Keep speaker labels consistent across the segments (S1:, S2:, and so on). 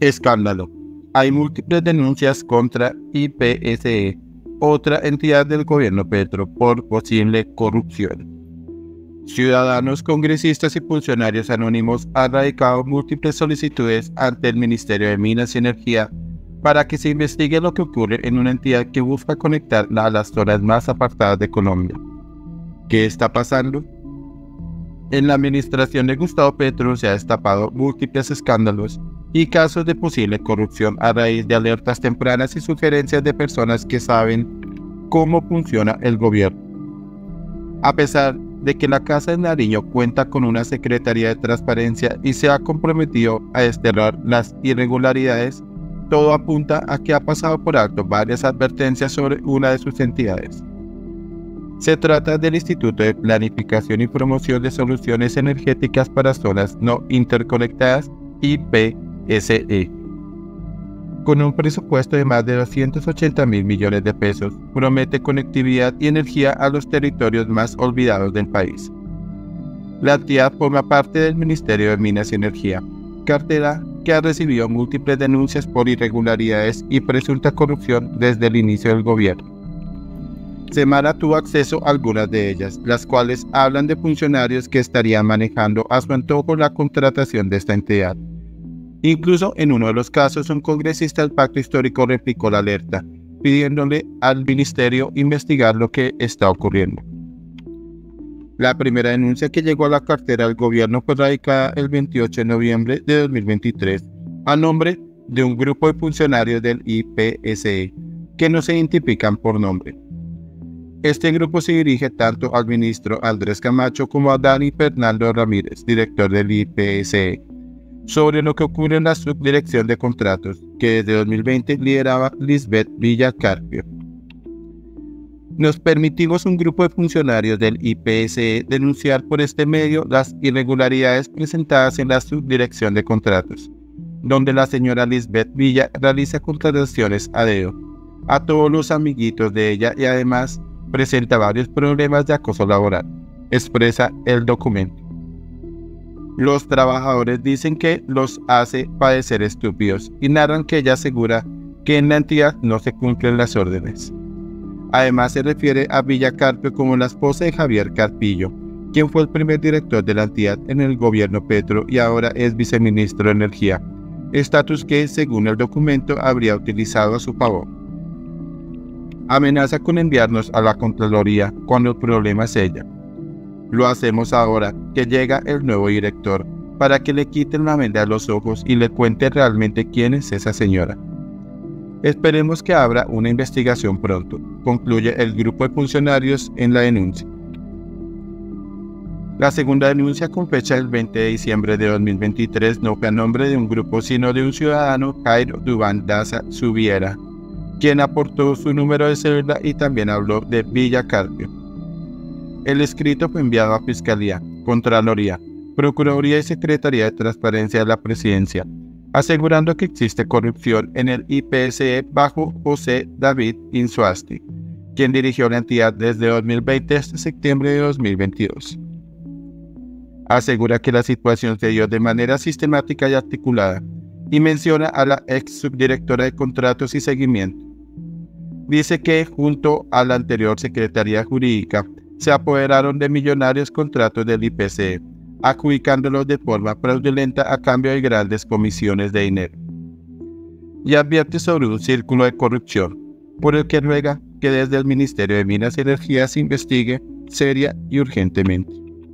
S1: Escándalo. Hay múltiples denuncias contra IPSE, otra entidad del gobierno Petro, por posible corrupción. Ciudadanos, congresistas y funcionarios anónimos han radicado múltiples solicitudes ante el Ministerio de Minas y Energía para que se investigue lo que ocurre en una entidad que busca conectarla a las zonas más apartadas de Colombia. ¿Qué está pasando? En la administración de Gustavo Petro se ha destapado múltiples escándalos y casos de posible corrupción a raíz de alertas tempranas y sugerencias de personas que saben cómo funciona el gobierno. A pesar de que la Casa de Nariño cuenta con una Secretaría de Transparencia y se ha comprometido a desterrar las irregularidades, todo apunta a que ha pasado por alto varias advertencias sobre una de sus entidades. Se trata del Instituto de Planificación y Promoción de Soluciones Energéticas para Zonas No Interconectadas, IPSE. Con un presupuesto de más de 280.000 millones de pesos, promete conectividad y energía a los territorios más olvidados del país. La entidad forma parte del Ministerio de Minas y Energía, cartera que ha recibido múltiples denuncias por irregularidades y presunta corrupción desde el inicio del gobierno. Semana tuvo acceso a algunas de ellas, las cuales hablan de funcionarios que estarían manejando a su antojo la contratación de esta entidad. Incluso en uno de los casos, un congresista del Pacto Histórico replicó la alerta, pidiéndole al ministerio investigar lo que está ocurriendo. La primera denuncia que llegó a la cartera del gobierno fue radicada el 28 de noviembre de 2023 a nombre de un grupo de funcionarios del IPSE que no se identifican por nombre. Este grupo se dirige tanto al ministro Andrés Camacho como a Dani Fernando Ramírez, director del IPSE, sobre lo que ocurre en la subdirección de contratos, que desde 2020 lideraba Lisbeth Villacarpio. Nos permitimos un grupo de funcionarios del IPSE denunciar por este medio las irregularidades presentadas en la subdirección de contratos, donde la señora Lisbeth Villa realiza contrataciones a dedo a todos los amiguitos de ella y además presenta varios problemas de acoso laboral, expresa el documento. Los trabajadores dicen que los hace padecer estúpidos y narran que ella asegura que en la entidad no se cumplen las órdenes. Además se refiere a Villacarpio como la esposa de Javier Carpillo, quien fue el primer director de la entidad en el gobierno Petro y ahora es viceministro de Energía, estatus que, según el documento, habría utilizado a su favor. Amenaza con enviarnos a la Contraloría cuando el problema es ella. Lo hacemos ahora que llega el nuevo director para que le quiten la venda de los ojos y le cuente realmente quién es esa señora. Esperemos que abra una investigación pronto, concluye el grupo de funcionarios en la denuncia. La segunda denuncia, con fecha del 20 de diciembre de 2023, no fue a nombre de un grupo sino de un ciudadano, Jairo Duván Daza Subiera, quien aportó su número de cédula y también habló de Villacarpio. El escrito fue enviado a Fiscalía, Contraloría, Procuraduría y Secretaría de Transparencia de la Presidencia, asegurando que existe corrupción en el IPSE bajo José David Insuasti, quien dirigió la entidad desde 2020 hasta septiembre de 2022. Asegura que la situación se dio de manera sistemática y articulada, y menciona a la ex subdirectora de Contratos y Seguimiento. Dice que, junto a la anterior Secretaría Jurídica, se apoderaron de millonarios contratos del IPSE, adjudicándolos de forma fraudulenta a cambio de grandes comisiones de dinero. Y advierte sobre un círculo de corrupción, por el que ruega que desde el Ministerio de Minas y Energía se investigue seria y urgentemente.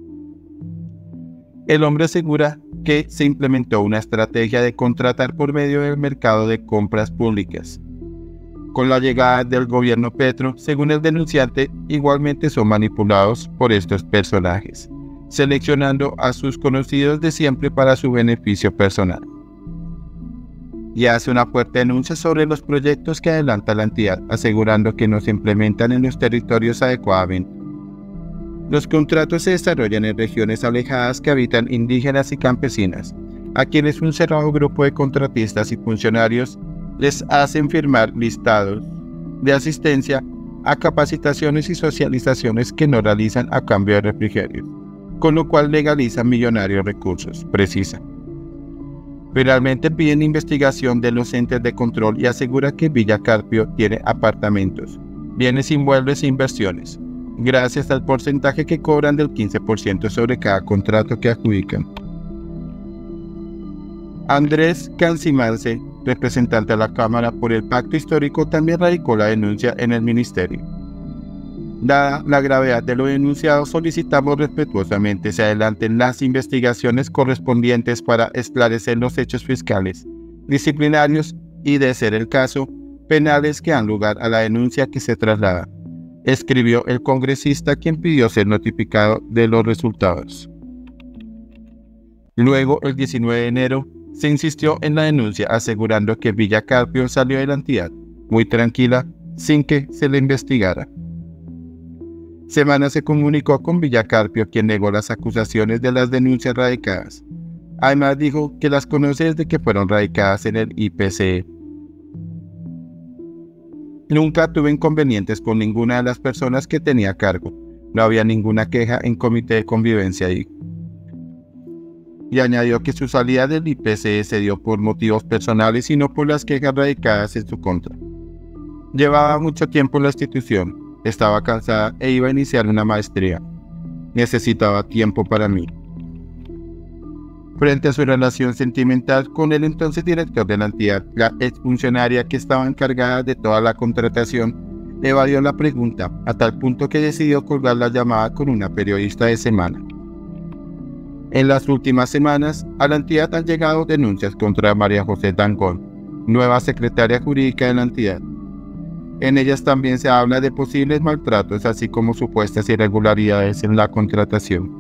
S1: El hombre asegura que se implementó una estrategia de contratar por medio del mercado de compras públicas. Con la llegada del gobierno Petro, según el denunciante, igualmente son manipulados por estos personajes, seleccionando a sus conocidos de siempre para su beneficio personal. Y hace una fuerte denuncia sobre los proyectos que adelanta la entidad, asegurando que no se implementan en los territorios adecuadamente. Los contratos se desarrollan en regiones alejadas que habitan indígenas y campesinas, a quienes un cerrado grupo de contratistas y funcionarios les hacen firmar listados de asistencia a capacitaciones y socializaciones que no realizan a cambio de refrigerio, con lo cual legalizan millonarios recursos, precisa. Finalmente piden investigación de los entes de control y asegura que Villa Carpio tiene apartamentos, bienes inmuebles e inversiones, gracias al porcentaje que cobran del 15% sobre cada contrato que adjudican. Andrés Cancimance, representante de la Cámara por el Pacto Histórico, también radicó la denuncia en el Ministerio. Dada la gravedad de lo denunciado, solicitamos respetuosamente se adelanten las investigaciones correspondientes para esclarecer los hechos fiscales, disciplinarios y, de ser el caso, penales que dan lugar a la denuncia que se traslada, escribió el congresista, quien pidió ser notificado de los resultados. Luego, el 19 de enero, se insistió en la denuncia asegurando que Villa Carpio salió de la entidad muy tranquila sin que se le investigara. Semana se comunicó con Villa Carpio, quien negó las acusaciones de las denuncias radicadas. Además dijo que las conoce desde que fueron radicadas en el IPCE. Nunca tuve inconvenientes con ninguna de las personas que tenía a cargo. No había ninguna queja en comité de convivencia ahí. Y añadió que su salida del IPCE se dio por motivos personales y no por las quejas radicadas en su contra. Llevaba mucho tiempo en la institución, estaba cansada e iba a iniciar una maestría. Necesitaba tiempo para mí. Frente a su relación sentimental con el entonces director de la entidad, la exfuncionaria que estaba encargada de toda la contratación evadió la pregunta a tal punto que decidió colgar la llamada con una periodista de Semana. En las últimas semanas, a la entidad han llegado denuncias contra María José Dangond, nueva secretaria jurídica de la entidad. En ellas también se habla de posibles maltratos, así como supuestas irregularidades en la contratación.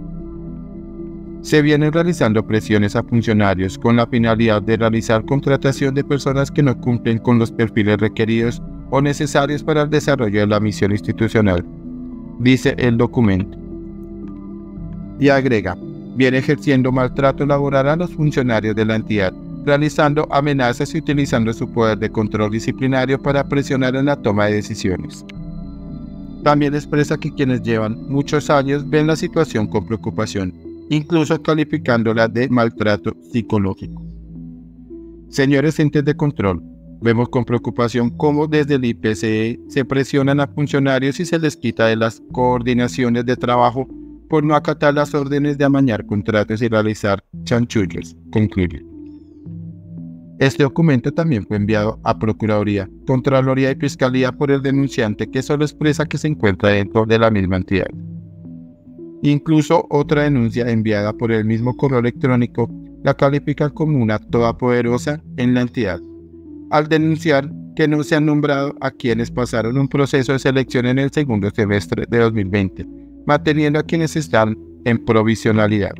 S1: Se vienen realizando presiones a funcionarios con la finalidad de realizar contratación de personas que no cumplen con los perfiles requeridos o necesarios para el desarrollo de la misión institucional, dice el documento. Y agrega, viene ejerciendo maltrato laboral a los funcionarios de la entidad, realizando amenazas y utilizando su poder de control disciplinario para presionar en la toma de decisiones. También expresa que quienes llevan muchos años ven la situación con preocupación, incluso calificándola de maltrato psicológico. Señores entes de control, vemos con preocupación cómo desde el IPCE se presionan a funcionarios y se les quita de las coordinaciones de trabajo por no acatar las órdenes de amañar contratos y realizar chanchullos, concluye. Este documento también fue enviado a Procuraduría, Contraloría y Fiscalía por el denunciante, que solo expresa que se encuentra dentro de la misma entidad. Incluso otra denuncia enviada por el mismo correo electrónico la califica como una todopoderosa en la entidad, al denunciar que no se han nombrado a quienes pasaron un proceso de selección en el segundo semestre de 2020, manteniendo a quienes están en provisionalidad.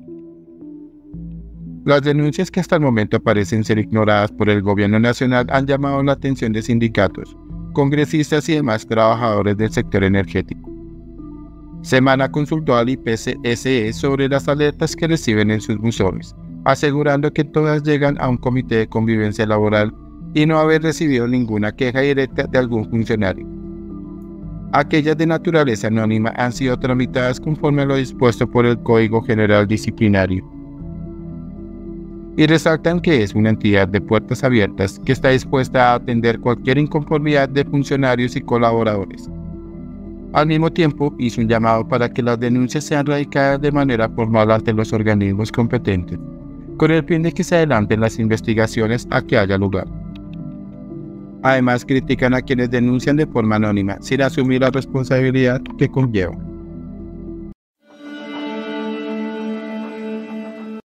S1: Las denuncias que hasta el momento parecen ser ignoradas por el gobierno nacional han llamado la atención de sindicatos, congresistas y demás trabajadores del sector energético. Semana consultó al IPCE sobre las alertas que reciben en sus buzones, asegurando que todas llegan a un comité de convivencia laboral y no haber recibido ninguna queja directa de algún funcionario. Aquellas de naturaleza anónima han sido tramitadas conforme a lo dispuesto por el Código General Disciplinario. Y resaltan que es una entidad de puertas abiertas que está dispuesta a atender cualquier inconformidad de funcionarios y colaboradores. Al mismo tiempo, hizo un llamado para que las denuncias sean radicadas de manera formal ante los organismos competentes, con el fin de que se adelanten las investigaciones a que haya lugar. Además, critican a quienes denuncian de forma anónima, sin asumir la responsabilidad que conlleva.